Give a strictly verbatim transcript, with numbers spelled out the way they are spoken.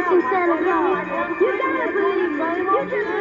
watching Santa Claus. You gotta believe, you just